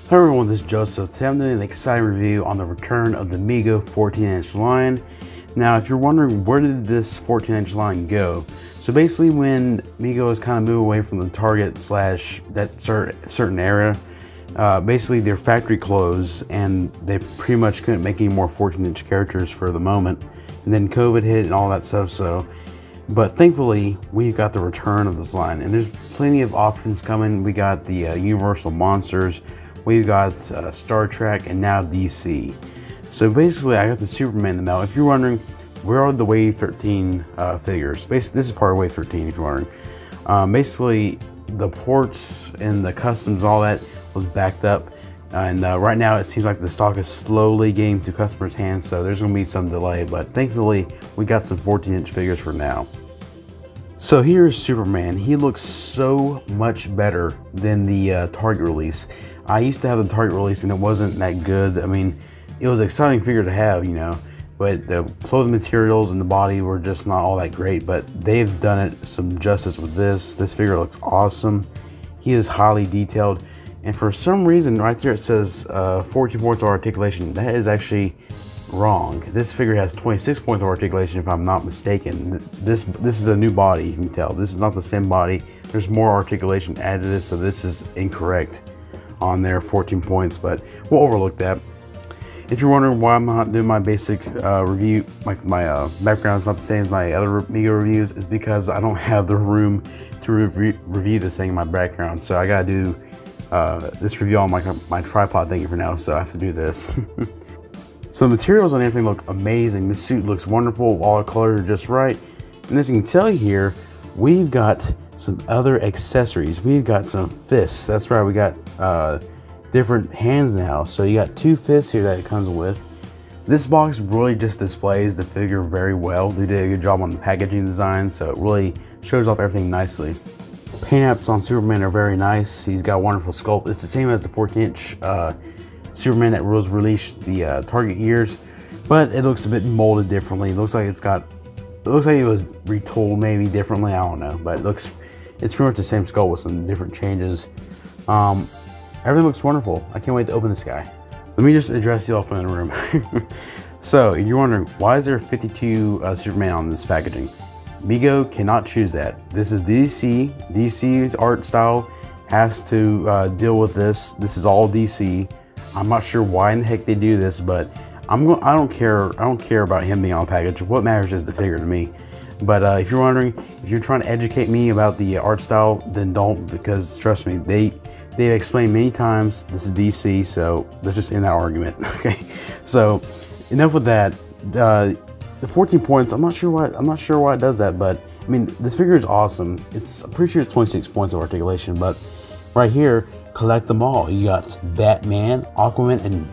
Hello everyone, this is Joseph. Today I'm doing an exciting review on the return of the Mego 14-inch line. Now, if you're wondering where did this 14-inch line go, so basically when Mego has kind of moved away from the Target slash that certain area, basically their factory closed and they pretty much couldn't make any more 14-inch characters for the moment. And then COVID hit and all that stuff, but thankfully we've got the return of this line and there's plenty of options coming. We got the Universal Monsters, we've got Star Trek, and now DC. So basically I got the Superman in the mail. If you're wondering, where are the Wave 13 figures? Basically, this is part of Wave 13 if you're wondering. Basically the ports and the customs, all that was backed up. And right now it seems like the stock is slowly getting to customers' hands, so there's going to be some delay, but thankfully we got some 14-inch figures for now. So here's Superman. He looks so much better than the Target release. I used to have the Target release and it wasn't that good. I mean, it was an exciting figure to have, you know, but the clothing materials and the body were just not all that great, but they've done it some justice with this. This figure looks awesome. He is highly detailed. And for some reason, right there it says 14 points of articulation. That is actually wrong. This figure has 26 points of articulation, if I'm not mistaken. This is a new body, you can tell. This is not the same body. There's more articulation added to this, so this is incorrect on there, 14 points, but we'll overlook that. If you're wondering why I'm not doing my basic review, like my background is not the same as my other Mego reviews, is because I don't have the room to review this thing in my background. So I gotta do this review on my tripod thingy for now, so I have to do this. So the materials on everything look amazing. This suit looks wonderful. All the colors are just right. And as you can tell here, we've got some other accessories. We've got some fists. That's right, we got different hands now. So you got 2 fists here that it comes with. This box really just displays the figure very well. They did a good job on the packaging design, so it really shows off everything nicely. Paint apps on Superman are very nice. He's got a wonderful sculpt. It's the same as the 14-inch Superman that was released the Target years, but it looks a bit molded differently. It looks like it was retooled maybe differently. I don't know, but it's pretty much the same sculpt with some different changes. Everything looks wonderful. I can't wait to open this guy. Let me just address the elephant in the room. So you're wondering, why is there 52 Superman on this packaging? Mego cannot choose that. This is DC. DC's art style has to deal with this. This is all DC. I'm not sure why in the heck they do this, but I don't care about him being on the package. What matters is the figure to me. But if you're wondering, if you're trying to educate me about the art style, then don't, because trust me, they've explained many times this is DC, so let's just end that argument. Okay, so enough with that. The 14 points, I'm not sure why it does that, but I mean, this figure is awesome. I'm pretty sure it's 26 points of articulation, but right here, collect them all. You got Batman, Aquaman, and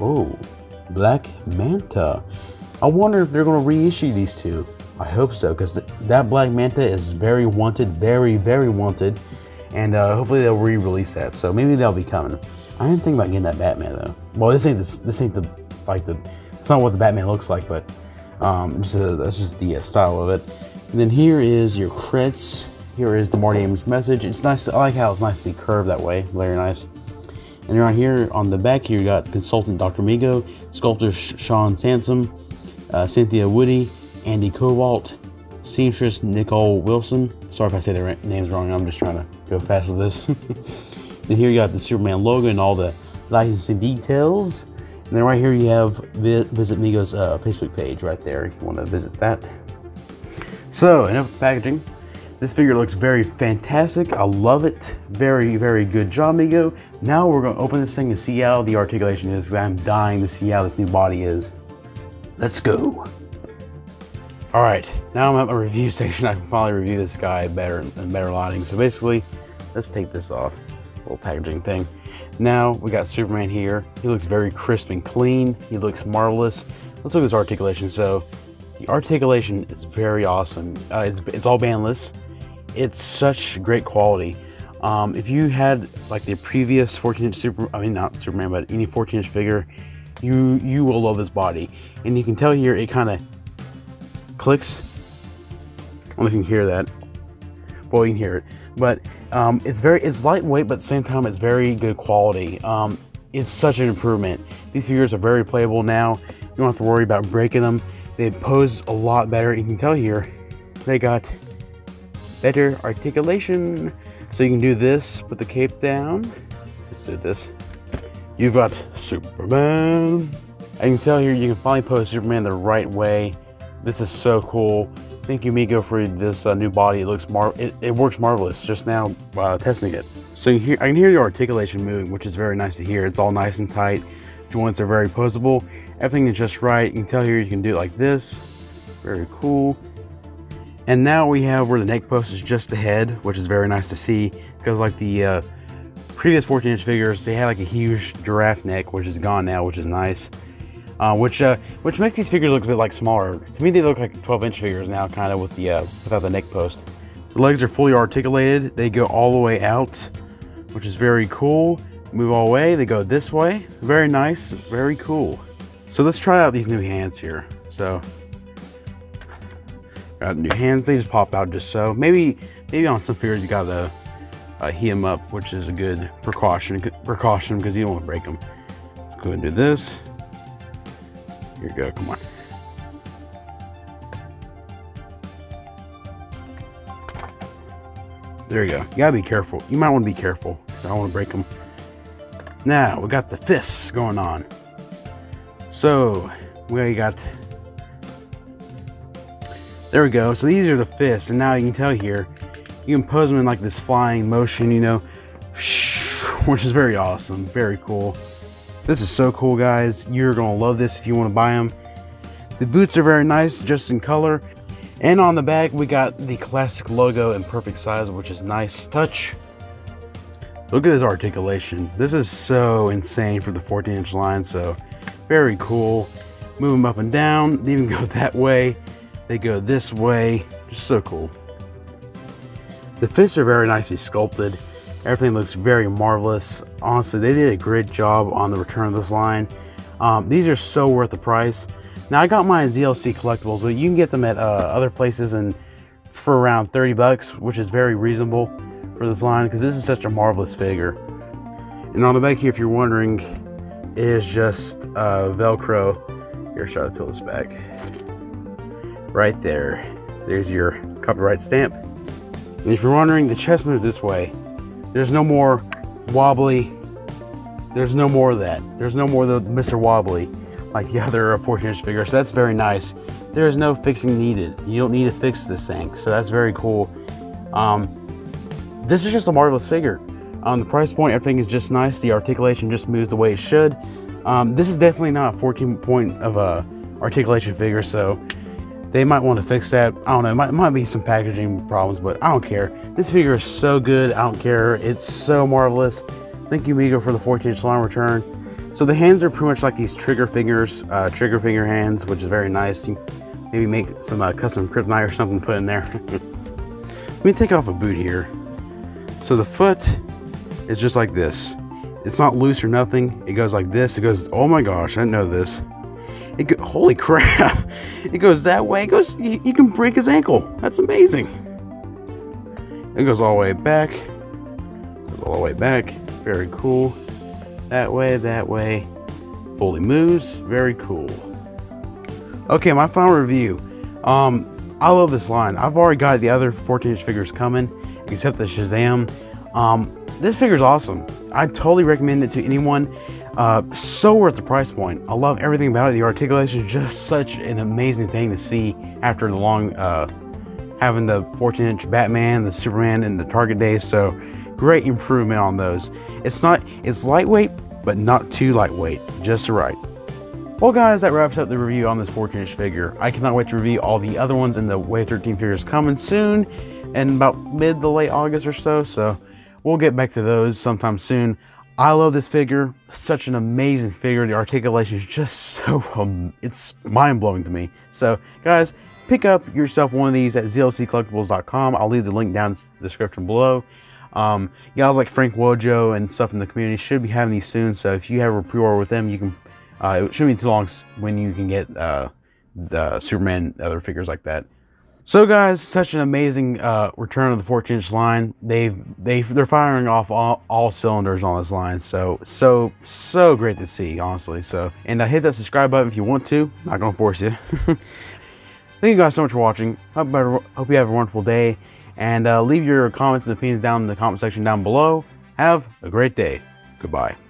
Black Manta. I wonder if they're going to reissue these two. I hope so, because that Black Manta is very wanted, very, very wanted, and hopefully they'll re-release that. So maybe they'll be coming. I didn't think about getting that Batman though. Well, this ain't it's not what the Batman looks like, but that's just the style of it. And then here is your credits. Here is the Marty Ames message. It's nice. I like how it's nicely curved that way. Very nice. And right here on the back here, you got consultant Dr. Mego, sculptor Sean Sansom, Cynthia Woody, Andy Cobalt, seamstress Nicole Wilson. Sorry if I say their names wrong. I'm just trying to go fast with this. Then here you got the Superman logo and all the licensing details. And then right here you have visit Mego's Facebook page right there if you want to visit that. So enough with the packaging. This figure looks very fantastic. I love it. Very, very good job, Mego. Now we're going to open this thing and see how the articulation is, because I'm dying to see how this new body is. Let's go. All right, now I'm at my review section. I can finally review this guy better and better lighting. So basically, let's take this off. Little packaging thing. Now we got Superman here. He looks very crisp and clean. He looks marvelous. Let's look at his articulation. So the articulation is very awesome. It's all bandless. It's such great quality. If you had like the previous 14-inch not Superman, but any 14-inch figure, you will love this body. And you can tell here it kind of clicks. I don't know if you can hear that. Well, you can hear it, but it's lightweight, but at the same time it's very good quality. it's such an improvement. These figures are very playable now. You don't have to worry about breaking them. They pose a lot better. You can tell here, they got better articulation. So you can do this, put the cape down. Let's do this. You've got Superman. I can tell here, you can finally pose Superman the right way. This is so cool. Thank you, Mego, for this new body. It works marvelous. Just now testing it. So I can hear the articulation moving, which is very nice to hear. It's all nice and tight. Joints are very posable. Everything is just right. You can tell here you can do it like this. Very cool. And now we have where the neck post is just the head, which is very nice to see, because like the previous 14-inch figures, they had like a huge giraffe neck, which is gone now, which is nice. Which makes these figures look a bit like smaller. To me, they look like 12-inch figures now, kind of with the without the neck post. The legs are fully articulated. They go all the way out, which is very cool. Move all the way. They go this way. Very nice. Very cool. So let's try out these new hands here. So got new hands. They just pop out just so. Maybe on some figures you gotta heat them up, which is a good precaution because you don't want to break them. Let's go ahead and do this. Here you go, come on. There you go. You gotta be careful. You might want to be careful, because I don't want to break them. Now, we got the fists going on. So, we got... There we go. So these are the fists, and now you can tell here, you can pose them in like this flying motion, you know, which is very awesome. Very cool. This is so cool, guys. You're gonna love this if you want to buy them. The boots are very nice, just in color. And on the back, we got the classic logo in perfect size, which is nice touch. Look at this articulation. This is so insane for the 14-inch line, so very cool. Move them up and down. They even go that way. They go this way. Just so cool. The fists are very nicely sculpted. Everything looks very marvelous. Honestly, they did a great job on the return of this line. These are so worth the price. Now, I got mine at ZLC Collectibles, but you can get them at other places and for around 30 bucks, which is very reasonable for this line because this is such a marvelous figure. And on the back here, if you're wondering, is just Velcro. Here, try to peel this back. Right there. There's your copyright stamp. And if you're wondering, the chest moves this way. There's no more wobbly. There's no more of that. There's no more of the Mr. Wobbly like the other 14-inch figure. So that's very nice. There's no fixing needed. You don't need to fix this thing. So that's very cool. This is just a marvelous figure. The price point, everything is just nice. The articulation just moves the way it should. This is definitely not a 14-point of a articulation figure, so they might want to fix that. I don't know, it might be some packaging problems, but I don't care. This figure is so good, I don't care. It's so marvelous. Thank you, Mego, for the 14-inch line return. So the hands are pretty much like these trigger fingers, trigger finger hands, which is very nice. You maybe make some custom kryptonite or something put in there. Let me take off a boot here. So the foot is just like this. It's not loose or nothing. It goes like this. It goes, oh my gosh, I didn't know this. Holy crap. It goes that way. It goes, you can break his ankle. That's amazing. It goes all the way back. Goes all the way back. Very cool. That way. Fully moves. Very cool. Okay, my final review. I love this line. I've already got the other 14-inch figures coming, except the Shazam. This figure is awesome. I totally recommend it to anyone. So worth the price point. I love everything about it. The articulation is just such an amazing thing to see after the long having the 14-inch Batman, the Superman, and the Target days. So great improvement on those. It's lightweight, but not too lightweight. Just right. Well, guys, that wraps up the review on this 14-inch figure. I cannot wait to review all the other ones in the Wave 13 figures coming soon, in about mid to late August or so. So we'll get back to those sometime soon. I love this figure. Such an amazing figure. The articulation is just so, it's mind-blowing to me. So, guys, pick up yourself one of these at zlccollectibles.com. I'll leave the link down in the description below. Guys like Frank Wojo and stuff in the community should be having these soon. So if you have a pre-order with them, you can, it shouldn't be too long when you can get the Superman and other figures like that. So guys, such an amazing return of the 14-inch line. They're firing off all cylinders on this line. So great to see, honestly. So, and hit that subscribe button if you want to. Not gonna force you. Thank you guys so much for watching. Hope you have a wonderful day, and leave your comments and opinions down in the comment section down below. Have a great day. Goodbye.